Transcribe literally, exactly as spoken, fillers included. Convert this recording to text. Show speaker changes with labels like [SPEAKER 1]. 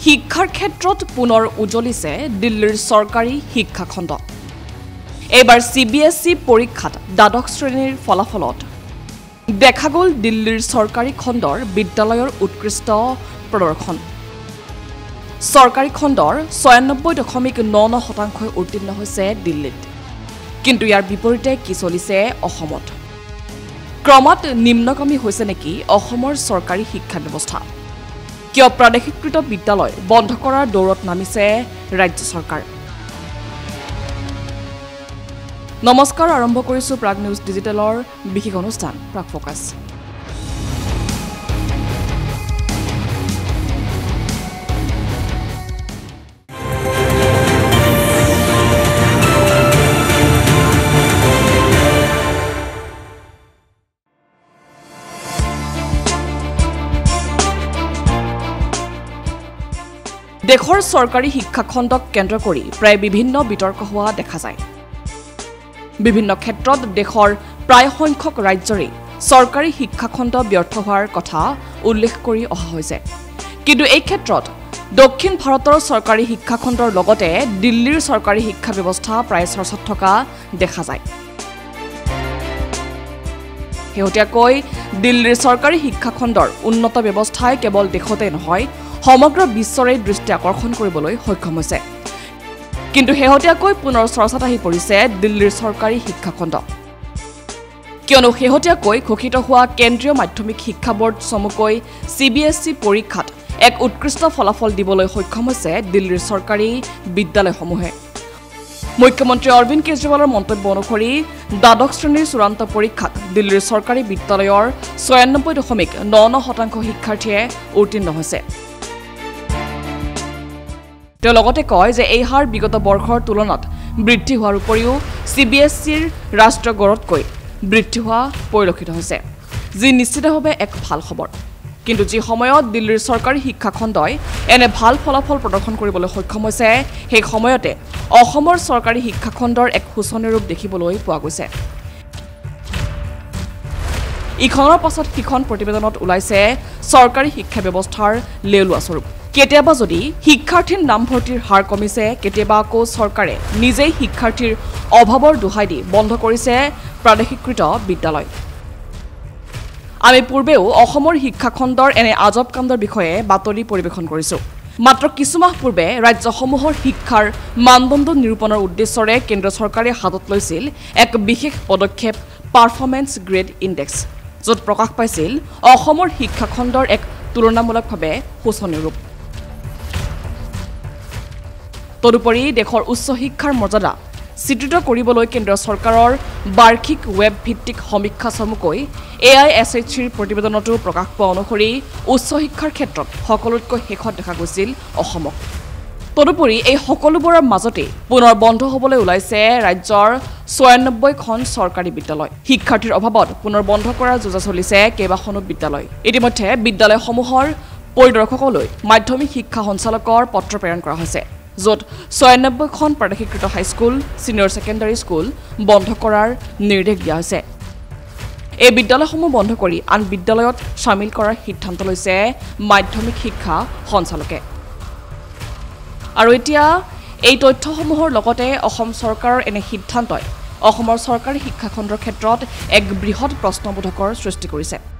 [SPEAKER 1] শিক্ষাৰ ক্ষেত্ৰত পুনৰ উজলিছে দিল্লীৰ চৰকাৰী শিক্ষাখণ্ড এবাৰ চিবিএছই পৰীক্ষাত দ্বাদশ শ্ৰেণীৰ ফলাফলত দেখা গ'ল দিল্লীৰ চৰকাৰী খণ্ডৰ বিদ্যালয়ৰ উৎকৃষ্ট প্ৰদৰ্শন চৰকাৰী খণ্ডৰ ছয়ানব্বৈ দশমিক ন ন শতাংশ উত্তীৰ্ণ হৈছে দিল্লীত কিন্তু ইয়াৰ বিপৰীতে কি চলিছে অসমত ক্ৰমত নিম্নগামী হৈছে নেকি অসমৰ চৰকাৰী শিক্ষা ব্যৱস্থা কিয় প্ৰাদেশিকৃত বিদ্যালয় বন্ধ কৰাৰ দৌৰত নামিছে ৰাজ্য চৰকাৰ নমস্কাৰ আৰম্ভ কৰিছো প্ৰাগ নিউজ ডিজিটেলৰ বিশেষ অনুষ্ঠান প্ৰাগ ফোকাস দেশৰ চৰকাৰী শিক্ষাখণ্ডক কেন্দ্ৰ কৰি প্ৰায় বিভিন্ন বিতৰ্ক হোৱা দেখা যায় বিভিন্ন ক্ষেত্ৰত দেশৰ প্ৰায় সংখ্যক ৰাজ্যৰে চৰকাৰী শিক্ষাখণ্ড ব্যৰ্থ হোৱাৰ কথা উল্লেখ কৰি অহা হৈছে কিন্তু এই ক্ষেত্ৰত দক্ষিণ ভাৰতৰ চৰকাৰী শিক্ষাখণ্ডৰ লগতে দিল্লীৰ চৰকাৰী শিক্ষা ব্যৱস্থা প্ৰায় চৰ্চাত থকা দেখা যায় শেহতীয়াকৈ দিল্লীৰ চৰকাৰী শিক্ষাখণ্ডৰ উন্নত ব্যৱস্থাই কেৱল দেশতে নহয় সমগ্ৰ বিশ্বৰে দৃষ্টি আকৰ্ষণ কৰিবলৈ সক্ষম হৈছে কিন্তু শেহতীয়াকৈ পুনৰ চৰ্চাত আহি পৰিছে দিল্লীৰ চৰকাৰী শিক্ষাখণ্ড কিয়নো শেহতীয়াকৈ ঘোষিত হোৱা কেন্দ্ৰীয় মাধ্যমিক শিক্ষা বোৰ্ড চমুকৈ চিবিএছই পৰীক্ষাত এক উৎকৃষ্ট ফলাফল দিবলৈ সক্ষম হৈছে দিল্লীৰ চৰকাৰী বিদ্যালয়সমূহে মুখ্যমন্ত্ৰী অৰবিন্দ কেজৰিৱালৰ মন্তব্য অনুসৰি দ্বাদশ শ্ৰেণীৰ চূড়ান্ত পৰীক্ষাত দিল্লীৰ চৰকাৰী বিদ্যালয়ৰ ছয়ানব্বৈ দশমিক ন ন শতাংশ শিক্ষাৰ্থীয়ে উত্তীৰ্ণ হৈছে তেওঁ লগতে কয় যে এই হাৰ বিগত বৰ্ষৰ তুলনাত বৃদ্ধি হোৱাৰ উপৰিও চিবিএছইৰ ৰাষ্ট্ৰীয় গড়তকৈ বৃদ্ধি হোৱা পৰিলক্ষিত হৈছে যি নিশ্চিতভাৱে এক ভাল খবৰ কিন্তু যি সময়ত দিল্লীৰ চৰকাৰী শিক্ষাখণ্ডই এনে ভাল ফলাফল প্ৰদৰ্শন কৰিবলৈ সক্ষম হৈছে সেই সময়তে অসমৰ চৰকাৰী শিক্ষাখণ্ডৰ এক শোচনীয় ৰূপ দেখিবলৈ পোৱা গৈছে ইখনৰ পাছত সিখন প্ৰতিবেদনত ওলাইছে চৰকাৰী শিক্ষা ব্যৱস্থাৰ লেলোৱা স্বৰূপ কেতিয়াবা যদি শিক্ষাৰ্থীৰ নামভৰ্তিৰ হাৰ কমিছে কেতিয়াবা আকৌ চৰকাৰে নিজেই শিক্ষাৰ্থীৰ অভাৱৰ দোহাই দি বন্ধ কৰিছে প্ৰাদেশিকৃত বিদ্যালয় আমি পূৰ্বেও অসমৰ শিক্ষাখণ্ডৰ এনে আজব কাণ্ডৰ বিষয়ে বাতৰি পৰিৱেশন কৰিছো মাত্ৰ কিছুমাহ পূৰ্বে ৰাজ্যসমূহৰ শিক্ষাৰ মানদণ্ড নিৰূপণৰ উদ্দেশ্যৰে কেন্দ্ৰ চৰকাৰে হাতত লৈছিল এক বিশেষ পদক্ষেপ পাৰফৰ্মেন্স গ্ৰেড ইনডেক্স য'ত প্ৰকাশ পাইছিল অসমৰ শিক্ষাখণ্ডৰ এক তুলনামূলকভাৱে শোচনীয় ৰূপ তদুপৰি দেশৰ উচ্চ শিক্ষাৰ মৰ্যাদা চিত্ৰিত কৰিবলৈ কেন্দ্ৰ চৰকাৰৰ বাৰ্ষিক ৱেব ভিত্তিক সমীক্ষা চমুকৈ এ আই এছ এইচ চিৰ প্ৰতিবেদনতো প্ৰকাশ পোৱা অনুসৰি উচ্চ শিক্ষাৰ ক্ষেত্ৰত সকলোতকৈ শেষত দেখা গৈছিল অসমক তদুপৰি এই সকলোবোৰৰ মাজতে পুনৰ বন্ধ হ'বলৈ ওলাইছে ৰাজ্যৰ ছয়ানব্বৈখন চৰকাৰী বিদ্যালয় শিক্ষাৰ্থীৰ অভাৱত পুনৰ বন্ধ কৰাৰ যোজনা চলিছে কেইবাখনো বিদ্যালয় ইতিমধ্যে বিদ্যালয়সমূহৰ পৰিদৰ্শকলৈ মাধ্যমিক শিক্ষা সঞ্চালকৰ পত্ৰ প্ৰেৰণ কৰা হৈছে য'ত ছয়ানব্বৈখন প্ৰাদেশিকৃত হাইস্কুল ছিনিয়ৰ ছেকেণ্ডাৰী স্কুল বন্ধ কৰাৰ নিৰ্দেশ দিয়া হৈছে এই বিদ্যালয়সমূহ বন্ধ কৰি আন বিদ্যালয়ত সামিল কৰাৰ সিদ্ধান্ত লৈছে মাধ্যমিক শিক্ষা সঞ্চালকে আৰু এতিয়া এই তথ্যসমূহৰ লগতে অসম চৰকাৰৰ এনে সিদ্ধান্তই অসমৰ চৰকাৰী শিক্ষাখণ্ডৰ ক্ষেত্ৰত এক বৃহৎ প্ৰশ্নবোধকৰ সৃষ্টি কৰিছে